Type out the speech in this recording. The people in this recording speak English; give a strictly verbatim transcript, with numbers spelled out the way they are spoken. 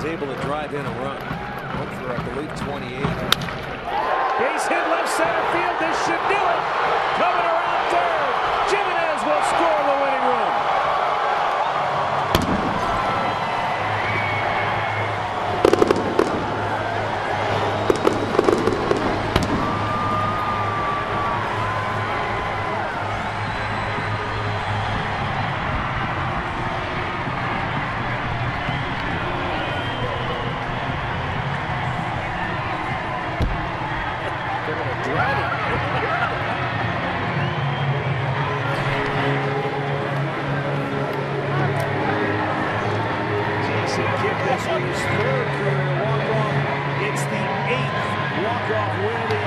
is able to drive in a run. One for, I believe, twenty-eight. Base hit left center field. This should do it. Coming around third. Gimenez will score the winning run. Kipnis with his third career walk-off. It's the eighth walk-off win of the